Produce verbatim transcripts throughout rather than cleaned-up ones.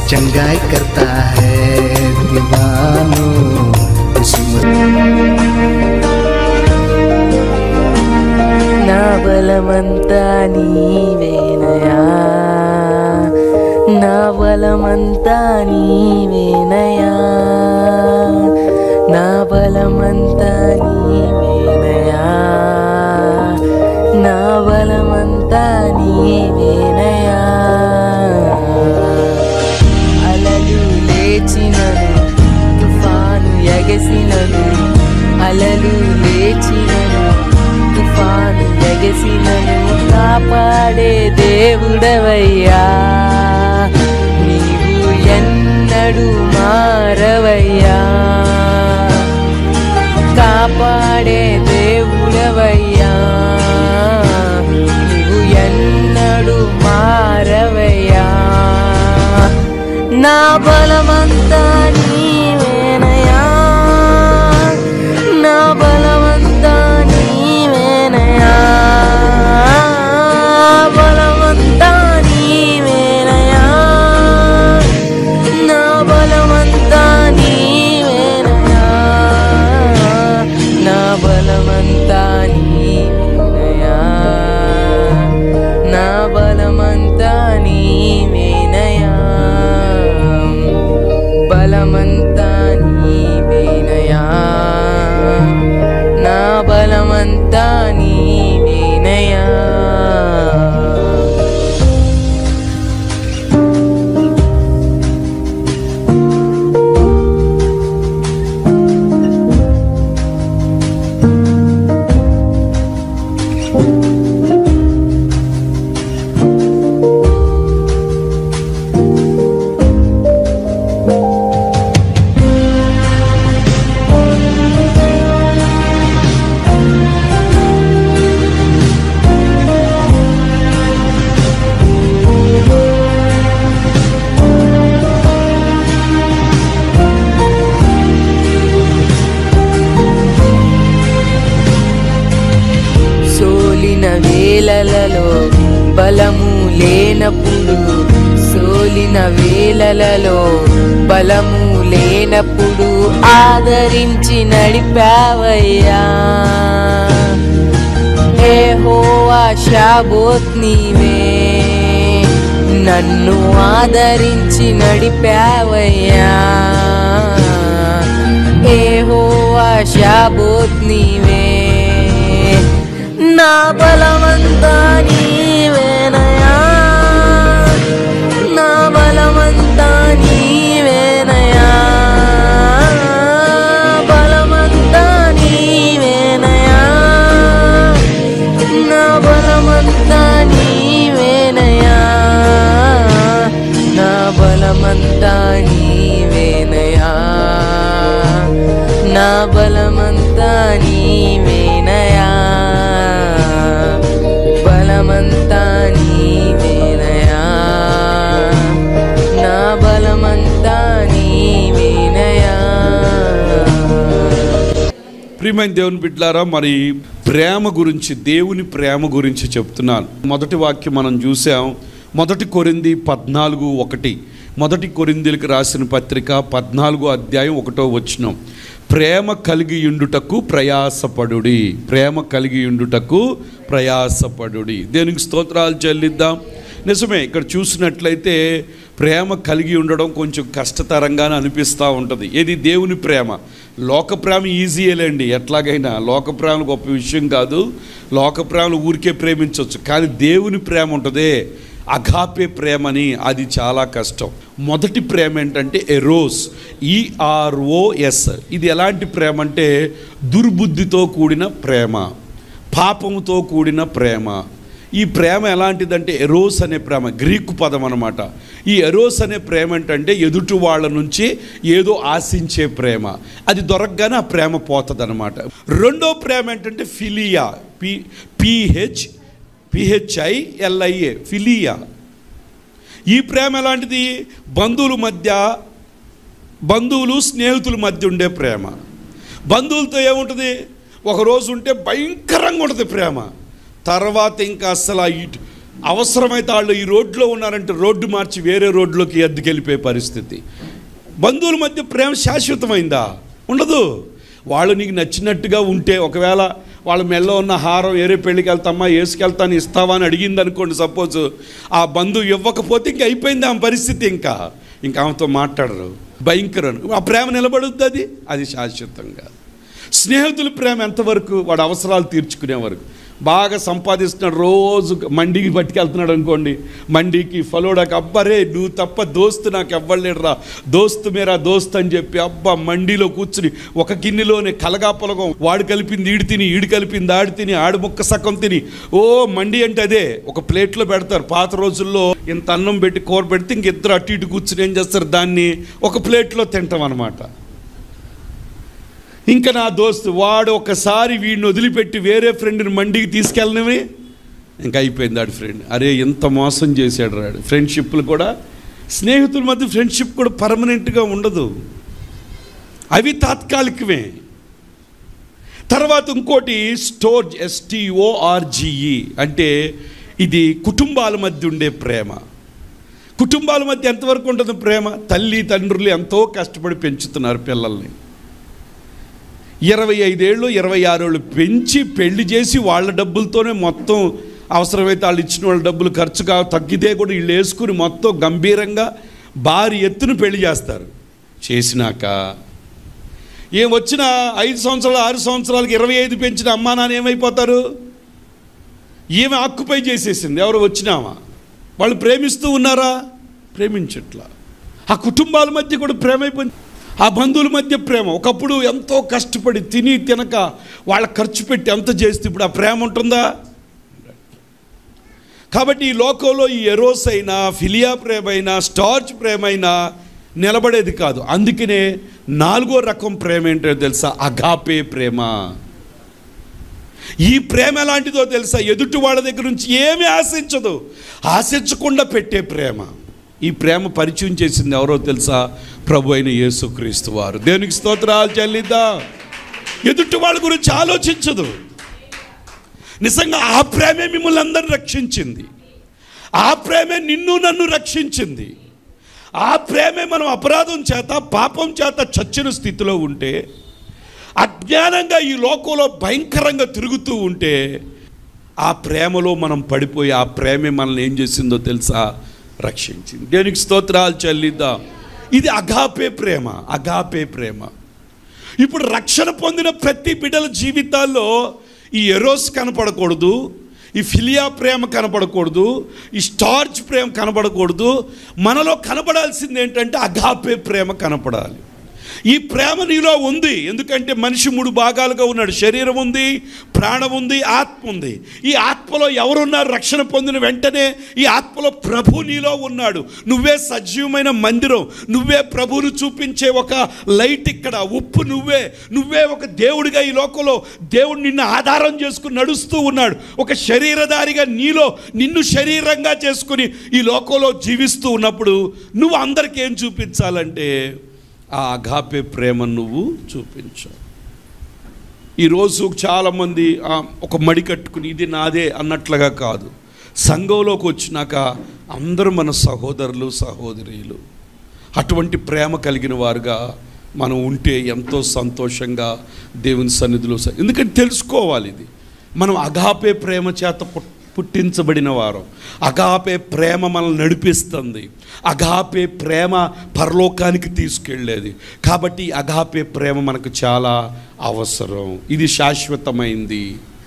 चंगाई करता है दीवानों ना बलमंता नीवेनया ना बलमंता नीवेनया ना बलमंता नीवेनया ना बलमंता नीवेनया अललू लेचिननु तुफानु एगसिननु अललू लेचिननु तुफानु एगसिननु कापाडे దేవుడవయ్యా నీవు ఎన్నడూ మారవయ్యా కాపాడే దేవుడవయ్యా నీవు ఎన్నడూ మారవయ్యా నా బలమంతా నీవేనయ్యా నా బలమంతా నీవేనయ్యా బలమంతా నీవేనయ్యా నా బలమంతా నీవేనయ్యా నా బలమంతా నీవేనయ్యా నా బలమంతా నీవేనయ్యా బలమంతా నీవేనయ్యా నా బలమంతా నీవేనయ్యా వేళలలో బలము లేనప్పుడు సోలిన వేళలలో బలము లేనప్పుడు ఆదరించి నడిపావయ్యా యెహోవా షాబోత్ నీవే నన్ను ఆదరించి నడిపావయ్యా యెహోవా షాబోత్ నీవే నా బలమంతా నీవేనయ్యా నా బలమంతా నీవేనయ్యా బలమంతా నీవేనయ్యా నా బలమంతా నీవేనయ్యా నా బలమంతా నీవేనయ్యా నా బలమంతా నీవేనయ్యా బలమంతా నీవేనయ్యా నా బలమంతా నీవేనయ్యా. ప్రియమైన దేవుని బిడ్డలారా, మరి ప్రేమ గురించి, దేవుని ప్రేమ గురించి చెప్తున్నాను. మొదటి వాక్యం మనం చూసాం, మొదటి కొరింథీ పద్నాలుగు ఒకటి. మొదటి కొరింథీలకు రాసిన పత్రిక పద్నాలుగో అధ్యాయం ఒకటో వచనం. ప్రేమ కలిగి ఉండుటకు ప్రయాసపడుడి, ప్రేమ కలిగి ఉండుటకు ప్రయాసపడుడి. దేవునికి స్తోత్రాలు చెల్లిద్దాం. నిజమే, ఇక్కడ చూసినట్లయితే ప్రేమ కలిగి ఉండడం కొంచెం కష్టతరంగానే అనిపిస్తూ ఉంటుంది. ఏది దేవుని ప్రేమ. లోక ప్రేమ ఈజీయేలేండి, ఎట్లాగైనా లోక ప్రేమ గొప్ప విషయం కాదు. లోక ప్రేమను ఊరికే ప్రేమించవచ్చు, కానీ దేవుని ప్రేమ ఉంటుందే, అగాపే ప్రేమని, అది చాలా కష్టం. మొదటి ప్రేమ ఏంటంటే ఎరోస్, ఈఆర్ఓఎస్. ఇది ఎలాంటి ప్రేమ అంటే దుర్బుద్ధితో కూడిన ప్రేమ, పాపముతో కూడిన ప్రేమ. ఈ ప్రేమ ఎలాంటిదంటే ఎరోస్ అనే ప్రేమ గ్రీకు పదం అన్నమాట. ఈ ఎరోస్ అనే ప్రేమ ఏంటంటే ఎదుటి వాళ్ళ నుంచి ఏదో ఆశించే ప్రేమ. అది దొరకగానే ఆ ప్రేమ పోతుంది అనమాట. రెండో ప్రేమ ఏంటంటే philia, P PH P H I L I A, philia. ఈ ప్రేమ ఎలాంటిది? బంధువుల మధ్య, బంధువులు స్నేహితుల మధ్య ఉండే ప్రేమ. బంధువులతో ఏముంటుంది? ఒకరోజు ఉంటే భయంకరంగా ఉంటుంది ప్రేమ, తర్వాత ఇంకా అసలు అవసరమైతే వాళ్ళు ఈ రోడ్లో ఉన్నారంటే రోడ్డు మార్చి వేరే రోడ్లోకి ఎద్దుకెళ్ళిపోయే పరిస్థితి. బంధువుల మధ్య ప్రేమ శాశ్వతమైందా? ఉండదు. వాళ్ళు నీకు నచ్చినట్టుగా ఉంటే, ఒకవేళ వాళ్ళ మెల్లో ఉన్న హారం వేరే పెళ్ళికి వెళ్తామా వేసుకెళ్తాను ఇస్తావా అని అడిగింది అనుకోండి, సపోజ్ ఆ బంధువు ఇవ్వకపోతే ఇంక అయిపోయింది ఆమె పరిస్థితి. ఇంకా ఇంకా ఆమెతో మాట్లాడరు, భయంకరం. ఆ ప్రేమ నిలబడుద్ది, అది అది శాశ్వతంగా. స్నేహితుల ప్రేమ ఎంతవరకు? వాడు అవసరాలు తీర్చుకునే వరకు. బాగా సంపాదిస్తున్నాడు, రోజు మండికి పట్టుకెళ్తున్నాడు అనుకోండి, మండికి ఫలోడాకి, అబ్బరే నువ్వు తప్ప దోస్తు నాకు ఎవ్వలేడురా, దోస్తు మేరా దోస్తు అని చెప్పి అబ్బా మండిలో కూర్చుని ఒక గిన్నెలోనే కలగా పొలగం, వాడు కలిపింది ఈడు తిని, ఈడు కలిపింది ఆడు తిని, ఆడు ముక్క సగం తిని, ఓ మండి అంటే అదే ఒక ప్లేట్లో పెడతారు. పాత రోజుల్లో ఇంత అన్నం పెట్టి కూర పెడితే ఇంక ఇద్దరు అటు ఇటు కూర్చుని ఏం చేస్తారు, దాన్ని ఒక ప్లేట్లో తింటాం అన్నమాట. ఇంకా నా దోస్తు వాడు ఒకసారి వీడిని వదిలిపెట్టి వేరే ఫ్రెండ్ని మండికి తీసుకెళ్ళనివి, ఇంకా అయిపోయింది ఆడు ఫ్రెండ్. అరే ఎంత మోసం చేశాడు రాడు. ఫ్రెండ్షిప్లు కూడా, స్నేహితుల మధ్య ఫ్రెండ్షిప్ కూడా పర్మనెంట్గా ఉండదు, అవి తాత్కాలికమే. తర్వాత ఇంకోటి స్టోర్జ్, ఎస్టీఓఆర్జిఈ అంటే ఇది కుటుంబాల మధ్య ఉండే ప్రేమ. కుటుంబాల మధ్య ఎంతవరకు ఉంటుంది ప్రేమ? తల్లి తండ్రులు ఎంతో కష్టపడి పెంచుతున్నారు పిల్లల్ని, ఇరవై ఐదేళ్ళు ఇరవై ఆరేళ్ళు పెంచి పెళ్లి చేసి వాళ్ళ డబ్బులతోనే మొత్తం, అవసరమైతే వాళ్ళు ఇచ్చిన వాళ్ళ డబ్బులు ఖర్చుగా తగ్గితే కూడా వీళ్ళు వేసుకుని మొత్తం గంభీరంగా భారీ ఎత్తున పెళ్లి చేస్తారు. చేసినాక ఏం వచ్చినా ఐదు సంవత్సరాలు ఆరు సంవత్సరాలకి ఇరవై ఐదు పెంచిన అమ్మా నాన్న ఏమైపోతారు? ఏమి ఆక్యుపై చేసేసింది ఎవరు వచ్చినామా? వాళ్ళు ప్రేమిస్తూ ఉన్నారా? ప్రేమించట్లా. ఆ కుటుంబాల మధ్య కూడా ప్రేమ అయిపోయింది. ఆ బంధువుల మధ్య ప్రేమ, ఒకప్పుడు ఎంతో కష్టపడి తిని తినక వాళ్ళ ఖర్చు పెట్టి ఎంత చేస్తే ఇప్పుడు ఆ ప్రేమ ఉంటుందా? కాబట్టి ఈ లోకంలో ఈ ఎరోస్ అయినా, ఫిలియా ప్రేమ అయినా, స్టార్చ్ ప్రేమ అయినా నిలబడేది కాదు. అందుకనే నాలుగో రకం ప్రేమ ఏంటో తెలుసా? అగాపే ప్రేమ. ఈ ప్రేమ ఎలాంటిదో తెలుసా? ఎదుటి వాళ్ళ దగ్గర నుంచి ఏమీ ఆశించదు, ఆశించకుండా పెట్టే ప్రేమ. ఈ ప్రేమ పరిచయం చేసింది ఎవరో తెలుసా? ప్రభు అయిన యేసుక్రీస్తు వారు. దేవునికి స్తోత్రాలు చెల్లిద్దాం. ఎదుటి వాళ్ళ గురించి ఆలోచించదు. నిజంగా ఆ ప్రేమే మిమ్మల్ని అందరిని రక్షించింది. ఆ ప్రేమే నిన్ను నన్ను రక్షించింది. ఆ ప్రేమే మనం అపరాధం చేత పాపం చేత చచ్చిన స్థితిలో ఉంటే, అజ్ఞానంగా ఈ లోకంలో భయంకరంగా తిరుగుతూ ఉంటే, ఆ ప్రేమలో మనం పడిపోయి ఆ ప్రేమే మనల్ని ఏం చేసిందో తెలుసా? రక్షించింది. దేనికి స్తోత్రాలు చెల్లిద్దాం. ఇది అగాపే ప్రేమ. అగాపే ప్రేమ. ఇప్పుడు రక్షణ పొందిన ప్రతి బిడ్డల జీవితాల్లో ఈ ఎరోస్ కనపడకూడదు, ఈ ఫిలియా ప్రేమ కనపడకూడదు, ఈ స్టార్చ్ ప్రేమ కనపడకూడదు. మనలో కనపడాల్సింది ఏంటంటే అగాపే ప్రేమ కనపడాలి. ఈ ప్రేమ నీలో ఉంది. ఎందుకంటే మనిషి మూడు భాగాలుగా ఉన్నాడు. శరీరం ఉంది, ప్రాణం ఉంది, ఆత్మ ఉంది. ఈ ఆత్మలో ఎవరున్నారు? రక్షణ పొందిన వెంటనే ఈ ఆత్మలో ప్రభు నీలో ఉన్నాడు. నువ్వే సజీవమైన మందిరం, నువ్వే ప్రభువును చూపించే ఒక లైట్. ఇక్కడ ఉప్పు నువ్వే. నువ్వే ఒక దేవుడిగా ఈ లోకంలో దేవుడు నిన్ను ఆధారం చేసుకుని నడుస్తూ ఉన్నాడు. ఒక శరీరధారిగా నీలో నిన్ను శరీరంగా చేసుకుని ఈ లోకంలో జీవిస్తూ ఉన్నప్పుడు నువ్వు అందరికీ ఏం చూపించాలంటే ఆ అగాపే ప్రేమ నువ్వు చూపించు. ఈరోజు చాలామంది ఒక మడి కట్టుకుని ఇది నాదే అన్నట్లుగా కాదు. సంఘంలోకి వచ్చినాక అందరూ మన సహోదరులు సహోదరీలు. అటువంటి ప్రేమ కలిగిన వారుగా మనం ఉంటే ఎంతో సంతోషంగా దేవుని సన్నిధిలో. ఎందుకంటే తెలుసుకోవాలి, ఇది మనం అగాపే ప్రేమ చేత పుట్టించబడిన వారు. అగాపే ప్రేమ మనల్ని నడిపిస్తుంది. అగాపే ప్రేమ పరలోకానికి తీసుకెళ్ళేది. కాబట్టి అగాపే ప్రేమ మనకు చాలా అవసరం. ఇది శాశ్వతమైంది.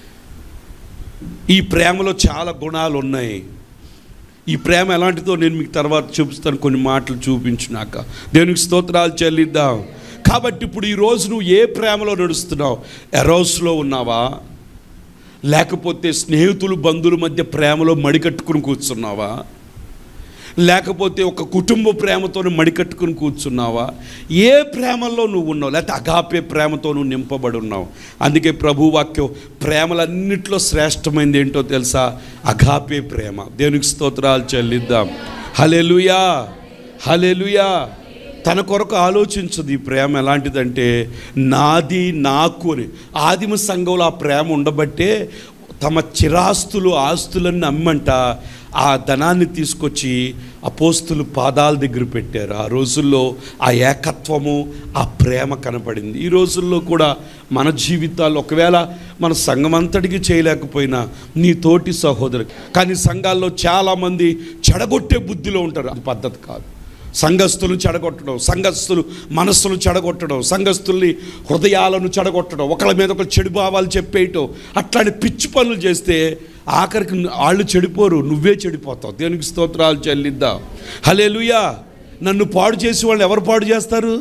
ఈ ప్రేమలో చాలా గుణాలు ఉన్నాయి. ఈ ప్రేమ ఎలాంటిదో నేను మీకు తర్వాత చూపిస్తాను, కొన్ని మాటలు చూపించినాక. దేవునికి స్తోత్రాలు చెల్లిద్దాం. కాబట్టి ఇప్పుడు ఈరోజు నువ్వు ఏ ప్రేమలో నడుస్తున్నావు? ఎరోస్లో ఉన్నావా? లేకపోతే స్నేహితులు బంధువుల మధ్య ప్రేమలో మడికట్టుకుని కూర్చున్నావా? లేకపోతే ఒక కుటుంబ ప్రేమతో మడికట్టుకుని కూర్చున్నావా? ఏ ప్రేమల్లో నువ్వు ఉన్నావు? లేకపోతే అగాపే ప్రేమతో నువ్వు నింపబడి ఉన్నావు. అందుకే ప్రభు వాక్యం ప్రేమలన్నింటిలో శ్రేష్టమైనది ఏంటో తెలుసా? అగాపే ప్రేమ. దేవునికి స్తోత్రాలు చెల్లిద్దాం. హల్లెలూయా, హల్లెలూయా. తన కొరకు ఆలోచించదు. ఈ ప్రేమ ఎలాంటిదంటే నాది నాకు అని. ఆదిమ సంఘంలో ఆ ప్రేమ ఉండబట్టే తమ చిరాస్తులు ఆస్తులన్నీ అమ్మంట ఆ ధనాన్ని తీసుకొచ్చి అపోస్తులు పాదాల దగ్గర పెట్టారు. ఆ రోజుల్లో ఆ ఏకత్వము, ఆ ప్రేమ కనపడింది. ఈ రోజుల్లో కూడా మన జీవితాల్లో ఒకవేళ మన సంఘం అంతటికి చేయలేకపోయినా నీ తోటి సహోదరు, కానీ సంఘాల్లో చాలామంది చెడగొట్టే బుద్ధిలో ఉంటారు. అది పద్ధతి కాదు. సంఘస్థులు చెడగొట్టడం, సంఘస్థులు మనస్సులు చెడగొట్టడం, సంఘస్థుల్ని హృదయాలను చెడగొట్టడం, ఒకళ్ళ మీద ఒకరు చెడు భావాలు చెప్పేయటం, అట్లాంటి పిచ్చి పనులు చేస్తే ఆఖరికి వాళ్ళు చెడిపోరు, నువ్వే చెడిపోతావు. దేవునికి స్తోత్రాలు చెల్లిద్దాం. హల్లెలూయా. నన్ను పాడు చేసే వాళ్ళు ఎవరు పాడు చేస్తారు?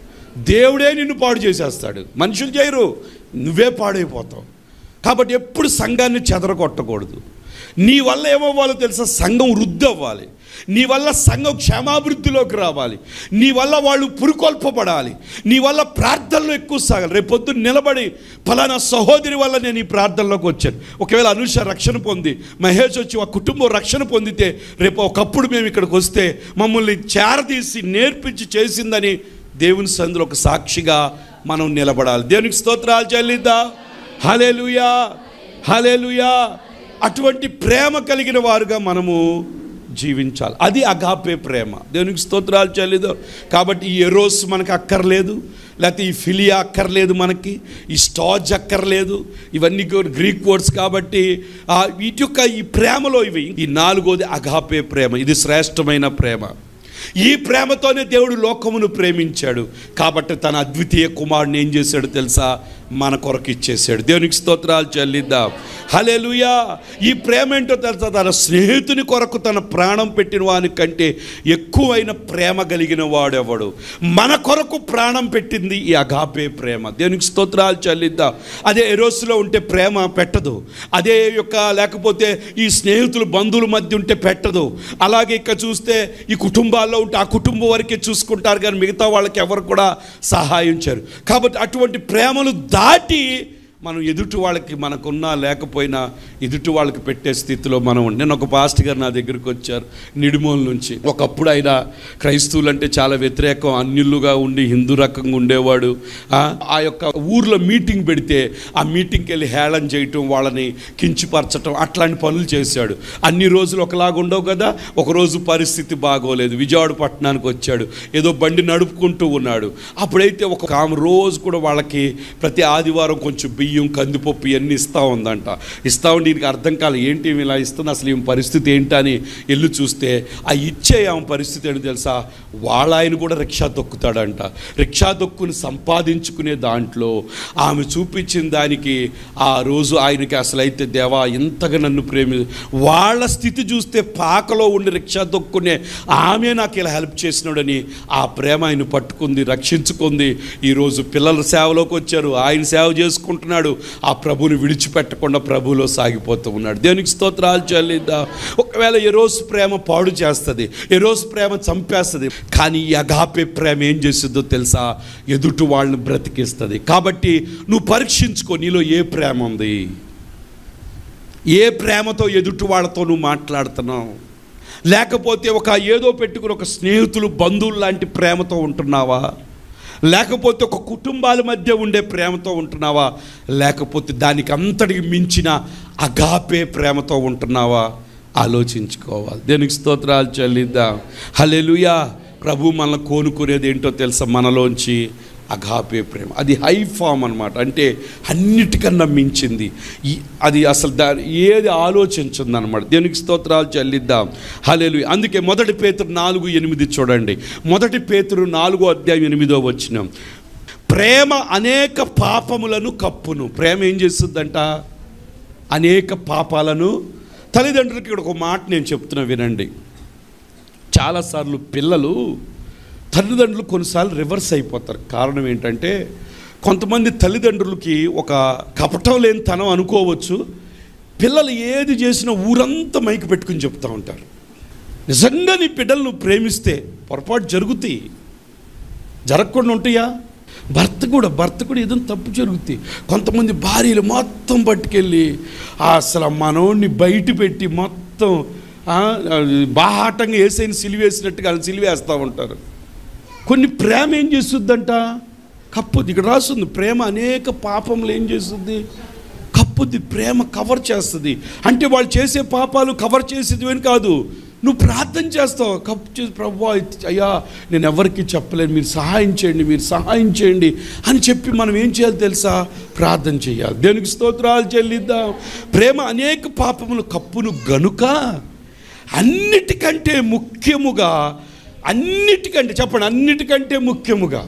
దేవుడే నిన్ను పాడు చేసేస్తాడు. మనుషులు చేయరు, నువ్వే పాడైపోతావు. కాబట్టి ఎప్పుడు సంఘాన్ని చెదరగొట్టకూడదు. నీ వల్ల ఏమవ్వాలో తెలుసా? సంఘం వృద్ధి అవ్వాలి. నీ వల్ల సంఘం క్షేమాభివృద్ధిలోకి రావాలి. నీ వల్ల వాళ్ళు పురుకొల్పబడాలి. నీ వల్ల ప్రార్థనలో ఎక్కువ సాగాలి. రేపు పొద్దున్న నిలబడి ఫలానా సహోదరి వల్ల నేను ఈ ప్రార్థనలోకి వచ్చాను. ఒకవేళ అనుష రక్షణ పొంది, మహేష్ వచ్చి ఆ కుటుంబం రక్షణ పొందితే, రేపు ఒకప్పుడు మేము ఇక్కడికి వస్తే మమ్మల్ని చేరదీసి నేర్పించి చేసిందని దేవుని సందులో ఒక సాక్షిగా మనం నిలబడాలి. దేవునికి స్తోత్రాలు చెల్లిద్దా. హల్లెలూయా, హల్లెలూయా. అటువంటి ప్రేమ కలిగిన వారుగా మనము జీవించాలి. అది అగాపే ప్రేమ. దేవునికి స్తోత్రాలు చెల్లిద్దాం. కాబట్టి ఈ ఎరోస్ మనకు అక్కర్లేదు, లేకపోతే ఈ ఫిలియా అక్కర్లేదు, మనకి ఈ స్టాజ్ అక్కర్లేదు. ఇవన్నీ గ్రీక్ వర్డ్స్ కాబట్టి వీటి యొక్క ఈ ప్రేమలో ఇవి ఈ నాలుగోది అగాపే ప్రేమ. ఇది శ్రేష్టమైన ప్రేమ. ఈ ప్రేమతోనే దేవుడు లోకమును ప్రేమించాడు. కాబట్టి తన అద్వితీయ కుమారుని ఏం చేశాడు తెలుసా? మన కొరకు ఇచ్చేసాడు. దేవునికి స్తోత్రాలు చెల్లిద్దాం. హల్లెలూయా. ఈ ప్రేమ ఏంటో తెలుసా? తన స్నేహితుని కొరకు తన ప్రాణం పెట్టిన వాని కంటే ఎక్కువైన ప్రేమ కలిగిన వాడెవడు? మన కొరకు ప్రాణం పెట్టింది ఈ అగాపే ప్రేమ. దేవునికి స్తోత్రాలు చెల్లిద్దాం. అదే ఎరోస్లో ఉంటే ప్రేమ పెట్టదు. అదే యొక్క లేకపోతే ఈ స్నేహితులు బంధువుల మధ్య ఉంటే పెట్టదు. అలాగే ఇక్కడ చూస్తే ఈ కుటుంబాల్లో ఉంటే ఆ కుటుంబం వరకే చూసుకుంటారు, కానీ మిగతా వాళ్ళకి ఎవరు కూడా సహాయం చేయరు. కాబట్టి అటువంటి ప్రేమలు దాటి మనం ఎదుటి వాళ్ళకి మనకున్నా లేకపోయినా ఎదుటి వాళ్ళకి పెట్టే స్థితిలో మనం ఉండి. నేను ఒక పాస్టర్ గారు నా దగ్గరికి వచ్చారు నిడిమోల్ నుంచి. ఒకప్పుడు ఆయన క్రైస్తవులు అంటే చాలా వ్యతిరేకం, అన్యులుగా ఉండి హిందూ రకంగా ఉండేవాడు. ఆ యొక్క ఊర్లో మీటింగ్ పెడితే ఆ మీటింగ్కి వెళ్ళి హేళన చేయటం, వాళ్ళని కించిపరచటం, అట్లాంటి పనులు చేశాడు. అన్ని రోజులు ఒకలాగా ఉండవు కదా. ఒకరోజు పరిస్థితి బాగోలేదు, విజయవాడ పట్టణానికి వచ్చాడు. ఏదో బండి నడుపుకుంటూ ఉన్నాడు. అప్పుడైతే ఒక ఆమె రోజు కూడా వాళ్ళకి ప్రతి ఆదివారం కొంచెం బియ్యం, కందిపప్పు ఇవన్నీ ఇస్తూ ఉందంట. ఇస్తూ ఉండి దీనికి అర్థం కాదు, ఏంటి ఇలా ఇస్తుంది, అసలు ఈమె పరిస్థితి ఏంటని వెళ్ళి చూస్తే ఆ ఇచ్చే ఆమె పరిస్థితి ఏంటి తెలుసా? వాళ్ళ ఆయన కూడా రిక్షా తొక్కుతాడంట. రిక్షా తొక్కుని సంపాదించుకునే దాంట్లో ఆమె చూపించిన దానికి ఆ రోజు ఆయనకి అసలు అయితే దేవా ఇంతగా నన్ను ప్రేమి, వాళ్ళ స్థితి చూస్తే పాకలో ఉండి రిక్షా తొక్కునే ఆమె నాకు ఇలా హెల్ప్ చేసినాడని ఆ ప్రేమ ఆయన పట్టుకుంది, రక్షించుకుంది. ఈరోజు పిల్లల సేవలోకి వచ్చారు, ఆయన సేవ చేసుకుంటున్నాడు. ఆ ప్రభుని విడిచిపెట్టకుండా ప్రభులో సాగిపోతూ ఉన్నాడు. దేవునికి స్తోత్రాలు చెల్లిద్దాం. ఒకవేళ ఎరోస్ ప్రేమ పాడు చేస్తుంది, ఎరోస్ ప్రేమ చంపేస్తుంది, కానీ ఈ అగాపే ప్రేమ ఏం చేస్తుందో తెలుసా? ఎదుటి వాళ్ళని బ్రతికిస్తుంది. కాబట్టి నువ్వు పరీక్షించుకో, నీలో ఏ ప్రేమ ఉంది, ఏ ప్రేమతో ఎదుటి వాళ్ళతో నువ్వు మాట్లాడుతున్నావు. లేకపోతే ఒక ఏదో పెట్టుకుని ఒక స్నేహితులు బంధువులు లాంటి ప్రేమతో ఉంటున్నావా? లేకపోతే ఒక కుటుంబాల మధ్య ఉండే ప్రేమతో ఉంటున్నావా? లేకపోతే దానికి అంతటికి మించిన అగాపే ప్రేమతో ఉంటున్నావా? ఆలోచించుకోవాలి. దేనికి స్తోత్రాలు చెల్లిద్దాం. హల్లెలూయా. ప్రభు మనల్ని కోనుకునేది ఏంటో తెలుసా? మనలోంచి అగాపే ప్రేమ. అది హై ఫామ్ అన్నమాట. అంటే అన్నిటికన్నా మించింది. ఈ అది అసలు దాని ఏది ఆలోచించింది అనమాట. దేవునికి స్తోత్రాలు చెల్లిద్దాం. హల్లెలూయా. అందుకే మొదటి పేతురు నాలుగు ఎనిమిది చూడండి. మొదటి పేతురు నాలుగో అధ్యాయం ఎనిమిదో వచనం. ప్రేమ అనేక పాపములను కప్పును. ప్రేమ ఏం చేస్తుందంట? అనేక పాపాలను. తల్లిదండ్రులకి ఇక్కడ ఒక మాట నేను చెప్తున్నా వినండి. చాలాసార్లు పిల్లలు తల్లిదండ్రులు కొన్నిసార్లు రివర్స్ అయిపోతారు. కారణం ఏంటంటే కొంతమంది తల్లిదండ్రులకి ఒక కపటం లేని తనం అనుకోవచ్చు. పిల్లలు ఏది చేసినా ఊరంతా మైకి పెట్టుకుని చెప్తూ ఉంటారు. నిజంగా నీ బిడ్డలు నువ్వు ప్రేమిస్తే పొరపాటు జరుగుతాయి, జరగకుండా ఉంటాయా? భర్త కూడా భర్త కూడా ఏదైనా తప్పు జరుగుతాయి. కొంతమంది భార్యలు మొత్తం పట్టుకెళ్ళి అసలు మనోడిని బయట పెట్టి మొత్తం బాహాటంగా వేసైన సిలివేసినట్టుగా వాళ్ళు సిలివేస్తూ ఉంటారు. కొన్ని ప్రేమ ఏం చేస్తుందంట? కప్పు. ఇక్కడ రాస్తుంది ప్రేమ అనేక పాపములు ఏం చేస్తుంది? కప్పు. కప్పుద్ది, ప్రేమ కవర్ చేస్తుంది. అంటే వాళ్ళు చేసే పాపాలు కవర్ చేసేది అని కాదు, నువ్వు ప్రార్థన చేస్తావు, కప్పు చేసి ప్రభువా అయ్యా నేను ఎవరికి చెప్పలేను, మీరు సహాయం చేయండి, మీరు సహాయం చేయండి అని చెప్పి మనం ఏం చేయాలి తెలుసా? ప్రార్థన చేయాలి. దేవునికి స్తోత్రాలు చెల్లిద్దాం. ప్రేమ అనేక పాపములు కప్పును గనుక అన్నిటికంటే ముఖ్యముగా, అన్నిటికంటే చెప్పండి, అన్నిటికంటే ముఖ్యముగా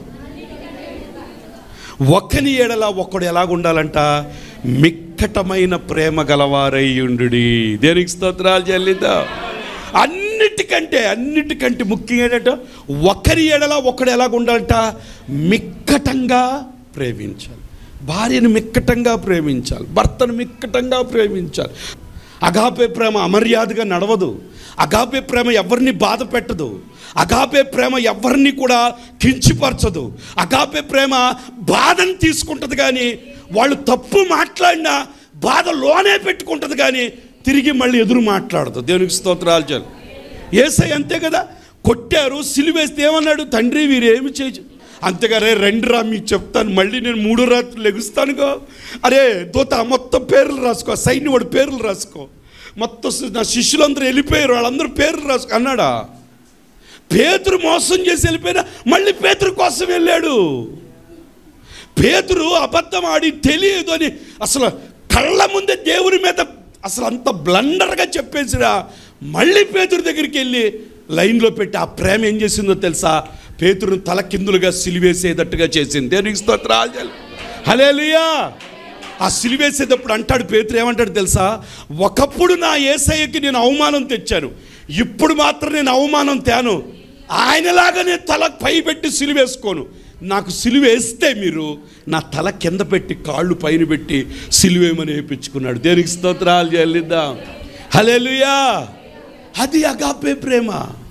ఒకని ఎడల ఒకడు ఎలాగుండాలంట? మిక్కటమైన ప్రేమ గలవారై ఉండుడి. దేనికి స్తోత్రాలు చెల్లిద్దాం. అన్నిటికంటే అన్నిటికంటే ముఖ్యంగా ఏంటంట? ఒకరి ఎడల ఒకడు ఎలాగుండాలంట? మిక్కటంగా ప్రేమించాలి. భార్యను మిక్కటంగా ప్రేమించాలి, భర్తను మిక్కటంగా ప్రేమించాలి. అగాపే ప్రేమ అమర్యాదగా నడవదు. అగాపే ప్రేమ ఎవరిని బాధ పెట్టదు. అగాపే ప్రేమ ఎవరిని కూడా కించిపరచదు. అగాపే ప్రేమ బాధను తీసుకుంటుంది, కానీ వాళ్ళు తప్పు మాట్లాడినా బాధ లోనే పెట్టుకుంటుంది, కానీ తిరిగి మళ్ళీ ఎదురు మాట్లాడదు. దేవునికి స్తోత్రాలు చాలు. యేసయ్య అంతే కదా, కొట్టారు, సిలువేస్తే ఏమన్నాడు? తండ్రి వీరేమి చేయు. అంతేగా రే రెండు రా మీకు చెప్తాను, మళ్ళీ నేను మూడు రాత్రులు లెగుస్తానుగా. అరే దూత మొత్తం పేర్లు రాసుకో, సైన్యవాడు పేర్లు రాసుకో, మొత్తం నా శిష్యులందరూ వెళ్ళిపోయారు, వాళ్ళందరూ పేర్లు రాసుకో అన్నాడా? పేతురు మోసం చేసి వెళ్ళిపోయినా మళ్ళీ పేతురు కోసం వెళ్ళాడు. పేతురు అబద్ధం ఆడి తెలియదు అని అసలు కళ్ళ ముందే దేవుని మీద అసలు అంత బ్లండర్గా చెప్పేసిరా, మళ్ళీ పేతురు దగ్గరికి వెళ్ళి లైన్లో పెట్టి ఆ ప్రేమ ఏం చేసిందో తెలుసా? పేతురును తల కిందులుగా సిలివేసేటట్టుగా చేసింది. దేవునికి స్తోత్రాలు. హల్లెలూయా. ఆ సిలివేసేటప్పుడు అంటాడు పేతురు, ఏమంటాడు తెలుసా? ఒకప్పుడు నా యేసయ్యకి నేను అవమానం తెచ్చాను, ఇప్పుడు మాత్రం నేను అవమానం తేను, ఆయనలాగా నేను తల పై పెట్టి సిలివేసుకోను. నాకు సిలువేస్తే మీరు నా తల కింద పెట్టి కాళ్ళు పైన పెట్టి సిలువేమని వేయించుకున్నాడు. దేనికి స్తోత్రాలు చెల్లిద్దాం. హల్లెలూయా. అది అగాపే ప్రేమ.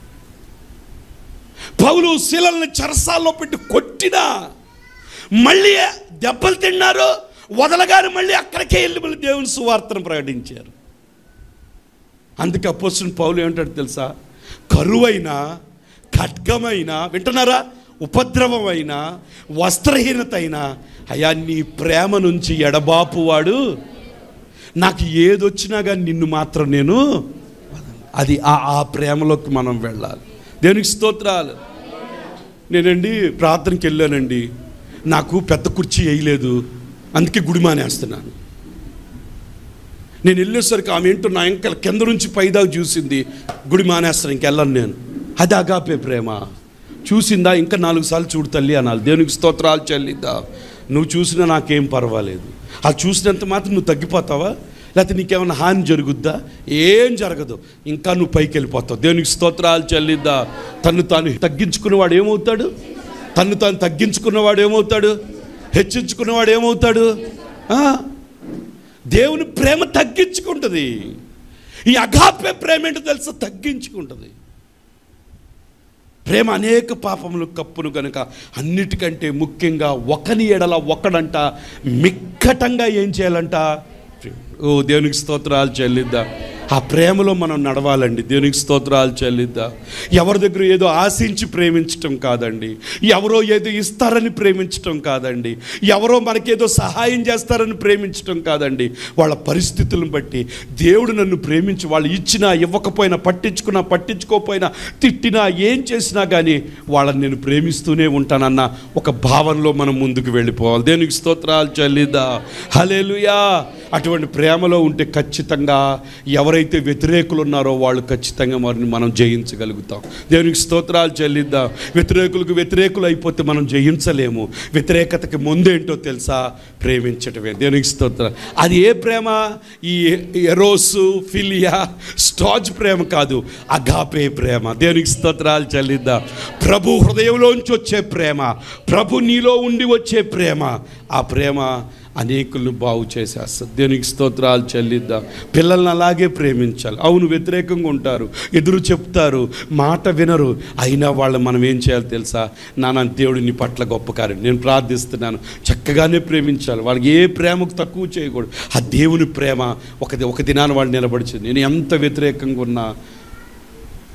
పౌలు శీలల్ని చెరసాల్లో పెట్టి కొట్టినా మళ్ళీ దెబ్బలు తిన్నారు, వదలగానే మళ్ళీ అక్కడికే వెళ్ళి మళ్ళీ దేవుని సువార్తను ప్రకటించారు. అందుకే అపోస్తలుడైన పౌలు ఏమంటాడు తెలుసా? కరువైన, ఖడ్గమైన, వింటున్నారా, ఉపద్రవమైన, వస్త్రహీనత అయినా అయ్యా నీ ప్రేమ నుంచి ఎడబాపువాడు, నాకు ఏదొచ్చినా కానీ నిన్ను మాత్రం నేను అది ఆ ఆ ప్రేమలోకి మనం వెళ్ళాలి. దేవునికి స్తోత్రాలు. నేనండి ప్రార్థనకి వెళ్ళానండి, నాకు పెద్ద కుర్చీ వేయలేదు, అందుకే గుడి మానేస్తున్నాను. నేను వెళ్ళేసరికి ఆమె ఏంటో నా ఇంకా కింద నుంచి పైదాకా చూసింది, గుడి మానేస్తాను, ఇంకెళ్ళను నేను. అది అగాపే ప్రేమ. చూసిందా, ఇంకా నాలుగు సార్లు చూడు తల్లి అనాలి. దేవునికి స్తోత్రాలు చెల్లిద్దా. నువ్వు చూసినా నాకేం పర్వాలేదు, అది చూసినంత మాత్రం నువ్వు తగ్గిపోతావా? లేకపోతే నీకేమైనా హాని జరుగుద్దా? ఏం జరగదు, ఇంకా నువ్వు పైకి వెళ్ళిపోతావు. దేవునికి స్తోత్రాలు చెల్లిద్దా. తను తాను తగ్గించుకున్నవాడు ఏమవుతాడు? తను తాను తగ్గించుకున్నవాడు ఏమవుతాడు? హెచ్చించుకున్నవాడు ఏమవుతాడు? దేవుని ప్రేమ తగ్గించుకుంటుంది. ఈ అగాపే ప్రేమ ఏంటో తెలుసా? తగ్గించుకుంటుంది. ప్రేమ అనేక పాపములు కప్పును కనుక అన్నిటికంటే ముఖ్యంగా ఒకని ఎడల ఒకడంట మిక్కటంగా ఏం చేయాలంట? ఓ దేవునికి స్తోత్రాలు చెల్లిద్దా. ఆ ప్రేమలో మనం నడవాలండి. దేవునికి స్తోత్రాలు చెల్లిద్దా. ఎవరి దగ్గర ఏదో ఆశించి ప్రేమించటం కాదండి, ఎవరో ఏదో ఇస్తారని ప్రేమించటం కాదండి, ఎవరో మనకేదో సహాయం చేస్తారని ప్రేమించటం కాదండి. వాళ్ళ పరిస్థితులను బట్టి దేవుడు నన్ను ప్రేమించి, వాళ్ళు ఇచ్చినా ఇవ్వకపోయినా, పట్టించుకున్నా పట్టించుకోకపోయినా, తిట్టినా ఏం చేసినా కానీ వాళ్ళని నేను ప్రేమిస్తూనే ఉంటానన్న ఒక భావనలో మనం ముందుకు వెళ్ళిపోవాలి. దేవునికి స్తోత్రాలు చెల్లిద్దా. హల్లెలూయా. అటువంటి ప్రేమలో ఉంటే ఖచ్చితంగా ఎవరైతే వ్యతిరేకులు ఉన్నారో వాళ్ళు ఖచ్చితంగా వారిని మనం జయించగలుగుతాం. దేవునికి స్తోత్రాలు చెల్లిద్దాం. వ్యతిరేకులకు వ్యతిరేకులు అయిపోతే మనం జయించలేము. వ్యతిరేకతకి ముందేంటో తెలుసా? ప్రేమించటమే. దేవునికి స్తోత్రాలు. అది ఏ ప్రేమ? ఈ ఎరోసు, ఫిలియా, స్టాజ్ ప్రేమ కాదు, అగాపే ప్రేమ. దేవునికి స్తోత్రాలు చెల్లిద్దాం. ప్రభు హృదయంలోంచి వచ్చే ప్రేమ, ప్రభు నీలో ఉండి వచ్చే ప్రేమ, ఆ ప్రేమ అనేకులను బాగు చేసేస్తుంది. దేవునికి స్తోత్రాలు చెల్లిద్దాం. పిల్లల్ని అలాగే ప్రేమించాలి. అవును, వ్యతిరేకంగా ఉంటారు, ఎదురు చెప్తారు, మాట వినరు, అయినా వాళ్ళు మనం ఏం చేయాలి తెలుసా? నాన్న దేవుడు నీ పట్ల గొప్ప కార్యం, నేను ప్రార్థిస్తున్నాను, చక్కగానే ప్రేమించాలి. వాళ్ళకి ఏ ప్రేమకు తక్కువ చేయకూడదు. ఆ దేవుని ప్రేమ ఒక ఒక దినాన్ని వాళ్ళు నిలబడిచింది. నేను ఎంత వ్యతిరేకంగా ఉన్నా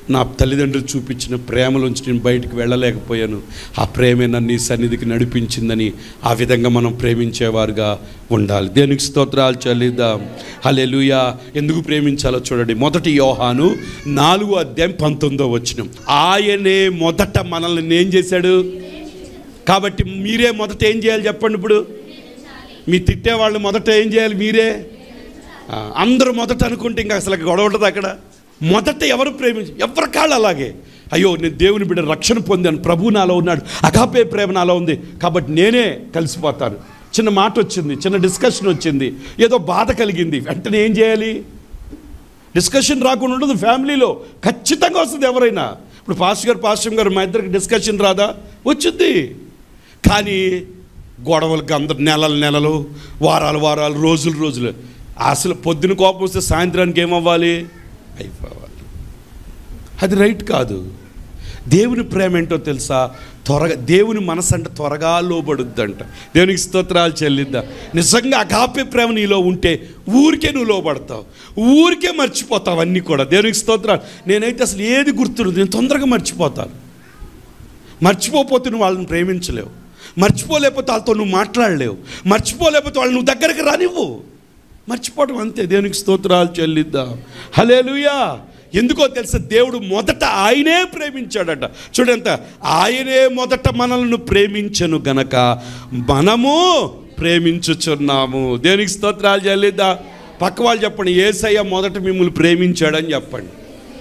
నా తల్లిదండ్రులు చూపించిన ప్రేమలోంచి నేను బయటికి వెళ్ళలేకపోయాను, ఆ ప్రేమే నన్ను ఈ సన్నిధికి నడిపించిందని ఆ విధంగా మనం ప్రేమించేవారుగా ఉండాలి. దేవునికి స్తోత్రాలు చెల్లిద్దాం. హల్లెలూయా. ఎందుకు ప్రేమించాలో చూడండి. మొదటి యోహాను నాలుగు అధ్యాయం పంతొమ్మిదో వచనం. ఆయనే మొదట మనల్ని ఏం చేశాడు? కాబట్టి మీరే మొదట ఏం చేయాలి చెప్పండి. ఇప్పుడు మీ తిట్టేవాళ్ళు మొదట ఏం చేయాలి? మీరే. అందరూ మొదట అనుకుంటే ఇంకా అసలు గొడవ ఉంటుంది అక్కడ. మొదట ఎవరు ప్రేమించి ఎవరి కాళ్ళు అలాగే, అయ్యో నేను దేవుని బిడ్డ రక్షణ పొందాను, ప్రభు నాలో ఉన్నాడు, అగాపే ప్రేమ నాలో ఉంది కాబట్టి నేనే కలిసిపోతాను. చిన్న మాట వచ్చింది, చిన్న డిస్కషన్ వచ్చింది, ఏదో బాధ కలిగింది, వెంటనే ఏం చేయాలి? డిస్కషన్ రాకుండా ఉండదు ఫ్యామిలీలో, ఖచ్చితంగా వస్తుంది ఎవరైనా. ఇప్పుడు పాస్టర్ గారు పాస్టర్ గారు మా ఇద్దరికి డిస్కషన్ రాదా? వచ్చింది. కానీ గొడవలకి అందరు నెలలు నెలలు, వారాలు వారాలు, రోజులు రోజులు. అసలు పొద్దున కోపం వస్తే సాయంత్రానికి ఏమవ్వాలి? అయిపోవాలి. అది రైట్ కాదు. దేవుని ప్రేమ ఏంటో తెలుసా? త్వరగా దేవుని మనసు అంటే త్వరగా లోబడుద్దంట. దేవునికి స్తోత్రాలు చెల్లిద్దా. నిజంగా అగాపే ప్రేమ నీలో ఉంటే ఊరికే నువ్వు లోబడతావు, ఊరికే మర్చిపోతావు అన్నీ కూడా. దేవునికి స్తోత్రాలు. నేనైతే అసలు ఏది గుర్తుండదు, నేను తొందరగా మర్చిపోతాను. మర్చిపోతే నువ్వు వాళ్ళని ప్రేమించలేవు, మర్చిపోలేకపోతే వాళ్ళతో నువ్వు మాట్లాడలేవు, మర్చిపోలేకపోతే వాళ్ళు నువ్వు దగ్గరికి రానివ్వు. మర్చిపోవడం అంతే. దేవునికి స్తోత్రాలు చెల్లిద్దాం. హల్లెలూయా. ఎందుకో తెలుసా? దేవుడు మొదట ఆయనే ప్రేమించాడట. చూడంత, ఆయనే మొదట మనల్ని ప్రేమించను గనక మనము ప్రేమించుచున్నాము. దేవునికి స్తోత్రాలు చెల్లిద్దాం. పక్క వాళ్ళు చెప్పండి, యేసయ్య మొదట మిమ్మల్ని ప్రేమించాడని చెప్పండి.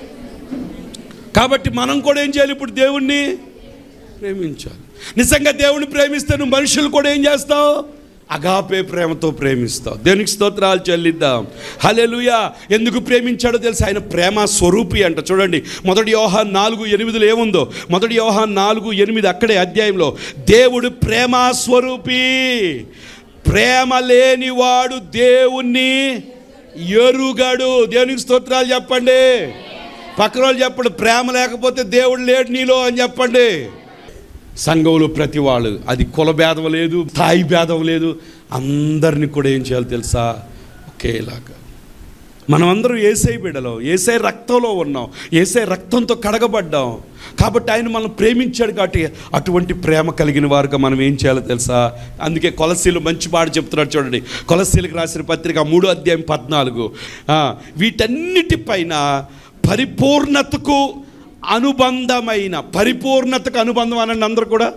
కాబట్టి మనం కూడా ఏం చేయాలి? ఇప్పుడు దేవుణ్ణి ప్రేమించాలి. నిజంగా దేవుణ్ణి ప్రేమిస్తే నువ్వు మనుషులు కూడా ఏం చేస్తావు? అగాపే ప్రేమతో ప్రేమిస్తావు. దేవునికి స్తోత్రాలు చెల్లిద్దాం. హల్లెలూయా. ఎందుకు ప్రేమించాడో తెలుసు? ఆయన ప్రేమ స్వరూపి అంట. చూడండి, మొదటి యోహాను నాలుగు ఎనిమిదిలో ఏముందో? మొదటి యోహాను నాలుగు ఎనిమిది అక్కడే అధ్యాయంలో, దేవుడు ప్రేమ స్వరూపి, ప్రేమ లేనివాడు దేవుణ్ణి ఎరుగడు. దేవునికి స్తోత్రాలు చెప్పండి. పక్కన వాళ్ళు చెప్పండి, ప్రేమ లేకపోతే దేవుడు లేడు నీలో అని చెప్పండి. సంఘంలో ప్రతి వాళ్ళు, అది కుల భేదం లేదు, స్థాయి భేదం లేదు, అందరినీ కూడా ఏం చేయాలి తెలుసా? ఒకేలాగా. మనమందరం యేసై బిడ్డలో, యేసై రక్తంలో ఉన్నాం, యేసై రక్తంతో కడగబడ్డాం. కాబట్టి ఆయన మనం ప్రేమించాడు. కాబట్టి అటువంటి ప్రేమ కలిగిన వారుగా మనం ఏం చేయాలో తెలుసా? అందుకే కొలస్సీలు మంచి మాట చెప్తున్నాడు చూడండి. కొలస్సీలకు రాసిన పత్రిక మూడో అధ్యాయం పద్నాలుగు. వీటన్నిటిపైన పరిపూర్ణతకు అనుబంధమైన, పరిపూర్ణతకు అనుబంధం అనండి అందరూ కూడా,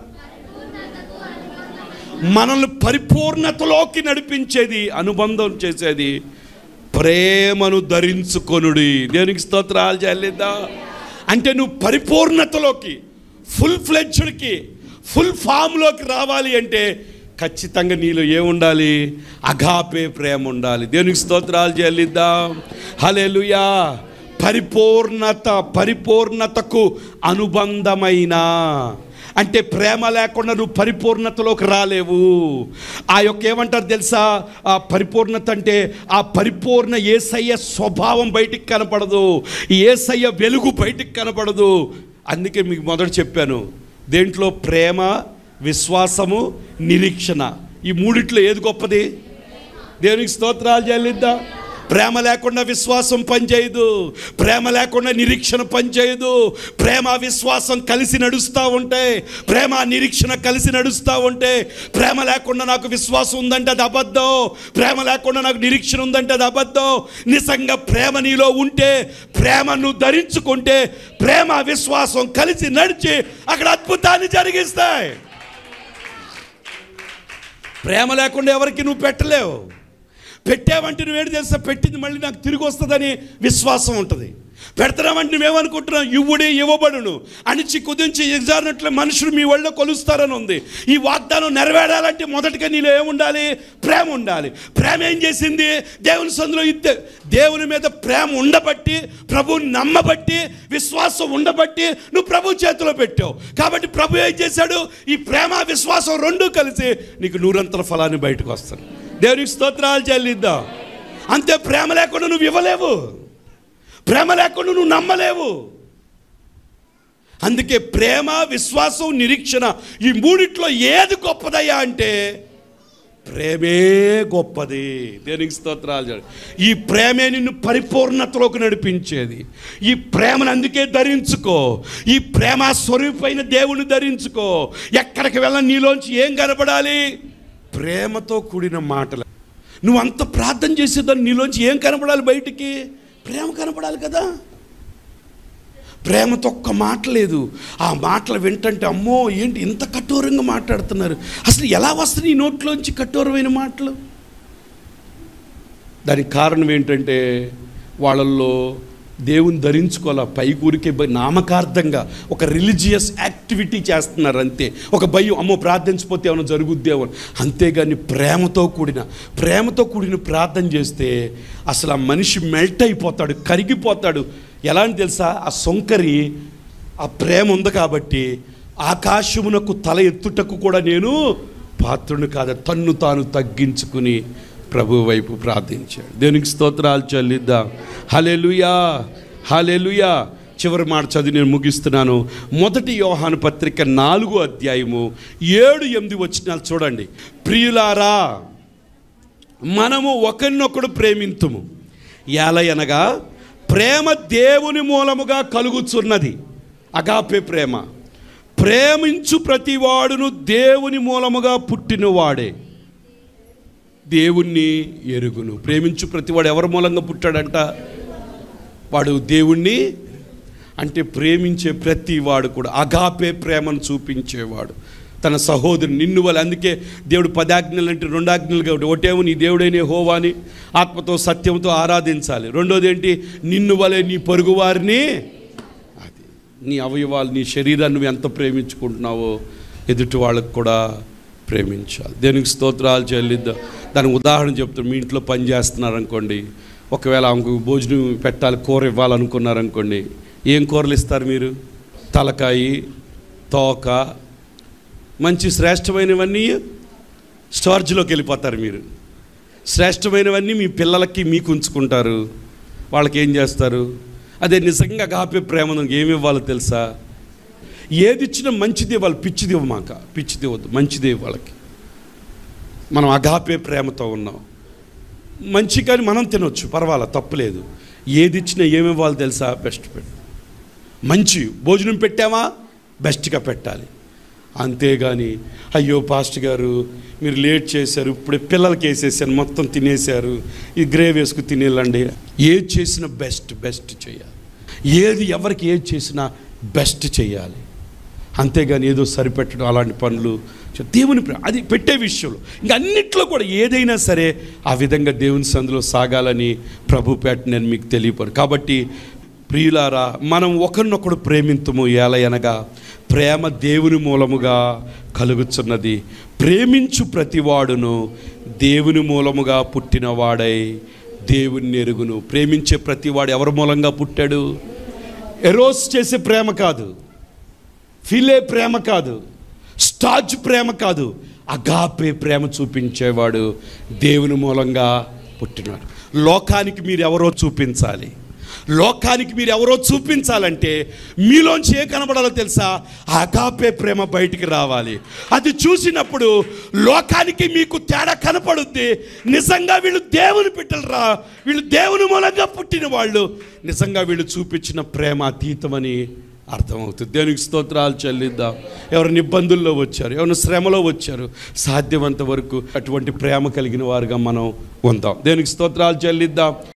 మనల్ని పరిపూర్ణతలోకి నడిపించేది, అనుబంధం చేసేది ప్రేమను ధరించుకొనుడి. దేవునికి స్తోత్రాలు చెల్లిద్దా. అంటే నువ్వు పరిపూర్ణతలోకి, ఫుల్ ఫ్లెడ్జ్డ్కి, ఫుల్ ఫామ్లోకి రావాలి అంటే ఖచ్చితంగా నీలో ఏముండాలి? అగాపే ప్రేమ ఉండాలి. దేవునికి స్తోత్రాలు చెల్లిద్దాం. హల్లెలూయా. పరిపూర్ణత, పరిపూర్ణతకు అనుబంధమైన, అంటే ప్రేమ లేకుండా నువ్వు పరిపూర్ణతలోకి రాలేవు. ఆ యొక్క ఏమంటారు తెలుసా? ఆ పరిపూర్ణత అంటే ఆ పరిపూర్ణ యేసయ్య స్వభావం బయటికి కనపడదు, యేసయ్య వెలుగు బయటికి కనపడదు. అందుకే మీకు మొదట చెప్పాను, దేంట్లో ప్రేమ, విశ్వాసము, నిరీక్షణ, ఈ మూడిట్లో ఏది గొప్పది? దేవునికి స్తోత్రాలు చెల్లిద్దాం. ప్రేమ లేకుండా విశ్వాసం పనిచేయదు, ప్రేమ లేకుండా నిరీక్షణ పనిచేయదు. ప్రేమ విశ్వాసం కలిసి నడుస్తూ ఉంటే, ప్రేమ నిరీక్షణ కలిసి నడుస్తూ ఉంటే, ప్రేమ లేకుండా నాకు విశ్వాసం ఉందంటే అది అబద్ధం, ప్రేమ లేకుండా నాకు నిరీక్షణ ఉందంటే అది అబద్ధం. నిజంగా ప్రేమ నీలో ఉంటే, ప్రేమను ధరించుకుంటే, ప్రేమ విశ్వాసం కలిసి నడిచి అక్కడ అద్భుతాన్ని జరిగిస్తాయి. ప్రేమ లేకుండా ఎవరికి నువ్వు పెట్టలేవు. పెట్టావంటే నువ్వేంటి తెలుసా? పెట్టింది మళ్ళీ నాకు తిరిగి వస్తుందని విశ్వాసం ఉంటుంది. పెడతామంటే నువ్వేమనుకుంటున్నావు? ఇవ్వడే ఇవ్వబడును, అణిచి కుదించి ఎగ్జారినట్లు మనుషులు మీ ఒళ్ళో కొలుస్తారని ఉంది. ఈ వాగ్దానం నెరవేరాలంటే మొదటిగా నీలో ఏముండాలి? ప్రేమ ఉండాలి. ప్రేమ ఏం చేసింది? దేవుని సందులో ఇద్దే, దేవుని మీద ప్రేమ ఉండబట్టి, ప్రభువుని నమ్మబట్టి, విశ్వాసం ఉండబట్టి నువ్వు ప్రభు చేతిలో పెట్టావు. కాబట్టి ప్రభు ఏం చేశాడు? ఈ ప్రేమ విశ్వాసం రెండూ కలిసి నీకు నూరంతర ఫలాన్ని బయటకు వస్తాను. దేవునికి స్తోత్రాలు చెల్లిద్దాం. అంతే. ప్రేమ లేకుండా నువ్వు ఇవ్వలేవు, ప్రేమ లేకుండా నువ్వు నమ్మలేవు. అందుకే ప్రేమ, విశ్వాసం, నిరీక్షణ, ఈ మూడిట్లో ఏది గొప్పదయ్యా అంటే ప్రేమే గొప్పది. దేనికి స్తోత్రాలు చేయాలి. ఈ ప్రేమే నిన్ను పరిపూర్ణతలోకి నడిపించేది. ఈ ప్రేమను అందుకే ధరించుకో. ఈ ప్రేమ స్వరూపైన దేవుని ధరించుకో. ఎక్కడికి వెళ్ళ నీలోంచి ఏం కనపడాలి? ప్రేమతో కూడిన మాటలు. నువ్వు అంత ప్రార్థన చేసేదాన్ని నీలోంచి ఏం కనపడాలి? బయటికి ప్రేమ కనపడాలి కదా. ప్రేమతో ఒక్క మాట లేదు. ఆ మాటలు వింటంటే అమ్మో ఏంటి ఇంత కఠోరంగా మాట్లాడుతున్నారు, అసలు ఎలా వస్తుంది ఈ నోట్లోంచి కఠోరమైన మాటలు? దానికి కారణం ఏంటంటే వాళ్ళల్లో దేవుని ధరించుకోవాల, పైకూరికే నామకార్థంగా ఒక రిలీజియస్ యాక్టివిటీ చేస్తున్నారు అంతే. ఒక భయం, అమ్మో ప్రార్థించిపోతే ఏమైనా జరుగుద్దేమో. అంతేగాని ప్రేమతో కూడిన ప్రేమతో కూడిన ప్రార్థన చేస్తే అసలు ఆ మనిషి మెల్ట్ అయిపోతాడు, కరిగిపోతాడు. ఎలా అని తెలుసా? ఆ సొంకరి ఆ ప్రేమ ఉంది కాబట్టి ఆకాశమునకు తల ఎత్తుటకు కూడా నేను పాత్రుని కాదు, తన్ను తాను తగ్గించుకుని ప్రభు వైపు ప్రార్థించాడు. దేవునికి స్తోత్రాలు చెల్లిద్దాం. హల్లెలూయా, హల్లెలూయా. చివరి మాట చదివి నేను ముగిస్తున్నాను. మొదటి యోహాను పత్రిక నాలుగో అధ్యాయము ఏడు ఎనిమిది వచనాలు చూడండి. ప్రియులారా, మనము ఒకరినొకడు ప్రేమింతుము, ఎలయనగా ప్రేమ దేవుని మూలముగా కలుగుచున్నది. అగాపే ప్రేమ. ప్రేమించు ప్రతివాడును దేవుని మూలముగా పుట్టినవాడే దేవుణ్ణి ఎరుగును. ప్రేమించు ప్రతివాడు ఎవరి మూలంగా పుట్టాడంట? వాడు దేవుణ్ణి. అంటే ప్రేమించే ప్రతివాడు కూడా అగాపే ప్రేమను చూపించేవాడు తన సహోదరుని నిన్ను వల్ల. అందుకే దేవుడు పదాజ్ఞలు అంటే రెండు ఆజ్ఞలు కాబట్టి, ఒకటేమో నీ దేవుడైన యెహోవాని ఆత్మతో సత్యంతో ఆరాధించాలి. రెండోది ఏంటి? నిన్ను వలె నీ పొరుగు వారిని, అది నీ అవయవాలు నీ శరీరాన్ని నువ్వు ఎంత ప్రేమించుకుంటున్నావో ఎదుటి వాళ్ళకు కూడా ప్రేమించాలి. దేనికి స్తోత్రాలు చెల్లిద్దాం. దానికి ఉదాహరణ చెప్తాను. మీ ఇంట్లో పని చేస్తున్నారనుకోండి, ఒకవేళ ఆమెకు భోజనం పెట్టాలి, కూర ఇవ్వాలనుకున్నారనుకోండి, ఏం కూరలు ఇస్తారు మీరు? తలకాయి, తోక, మంచి శ్రేష్టమైనవన్నీ స్టార్జ్లోకి వెళ్ళిపోతారు మీరు. శ్రేష్టమైనవన్నీ మీ పిల్లలకి మీకు ఉంచుకుంటారు. వాళ్ళకి ఏం చేస్తారు? అదే నిజంగా అగాపే ప్రేమ ఏమి ఇవ్వాలో తెలుసా? ఏది ఇచ్చినా మంచిది ఇవ్వాలి, పిచ్చిది ఇవ్వమాక. పిచ్చిది ఇవ్వద్దు, మంచిది వాళ్ళకి. మనం అగాపే ప్రేమతో ఉన్నాం. మంచి కానీ మనం తినొచ్చు, పర్వాలా, తప్పులేదు. ఏది ఇచ్చినా ఏమి ఇవ్వాలి తెలుసా? బెస్ట్ పెట్టు. మంచి భోజనం పెట్టామా బెస్ట్గా పెట్టాలి. అంతేగాని అయ్యో పాస్టర్ గారు మీరు లేట్ చేశారు, ఇప్పుడే పిల్లలకి వేసేసాను, మొత్తం తినేశారు, ఈ గ్రేవ్ వేసుకు తినేళ్ళండి. ఏది చేసినా బెస్ట్ బెస్ట్ చేయాలి. ఏది ఎవరికి ఏది చేసినా బెస్ట్ చేయాలి. అంతేగాని ఏదో సరిపెట్టడం అలాంటి పనులు దేవుని అది పెట్టే విషయంలో ఇంకా అన్నిట్లో కూడా ఏదైనా సరే ఆ విధంగా దేవుని సందులో సాగాలని ప్రభు పేట నేను మీకు తెలియపరు. కాబట్టి ప్రియులారా, మనం ఒకరినొకడు ప్రేమింతుము, ఎలయనగా ప్రేమ దేవుని మూలముగా కలుగుచున్నది. ప్రేమించు ప్రతివాడును దేవుని మూలముగా పుట్టినవాడై దేవుని ఎరుగును. ప్రేమించే ప్రతివాడు ఎవరి మూలంగా పుట్టాడు? ఎరోస్ చేసే ప్రేమ కాదు, ఫిలే ప్రేమ కాదు, స్టార్జ్ ప్రేమ కాదు, అగాపే ప్రేమ చూపించేవాడు దేవుని మూలంగా పుట్టినాడు. లోకానికి మీరు ఎవరో చూపించాలి. లోకానికి మీరు ఎవరో చూపించాలంటే మీలోంచి ఏ కనబడాలో తెలుసా? అగాపే ప్రేమ బయటికి రావాలి. అది చూసినప్పుడు లోకానికి మీకు తేడా కనపడుద్ది. నిజంగా వీళ్ళు దేవుని బిడ్డలురా, వీళ్ళు దేవుని మూలంగా పుట్టిన వాళ్ళు, నిజంగా వీళ్ళు చూపించిన ప్రేమ అతీతమని అర్థమవుతుంది. దేవునికి స్తోత్రాలు చెల్లిద్దాం. ఎవరైనా ఇబ్బందుల్లో వచ్చారు, ఎవరైనా శ్రమలో వచ్చారు, సాధ్యమంత వరకు అటువంటి ప్రేమ కలిగిన వారుగా మనం ఉందాం. దేవునికి స్తోత్రాలు చెల్లిద్దాం.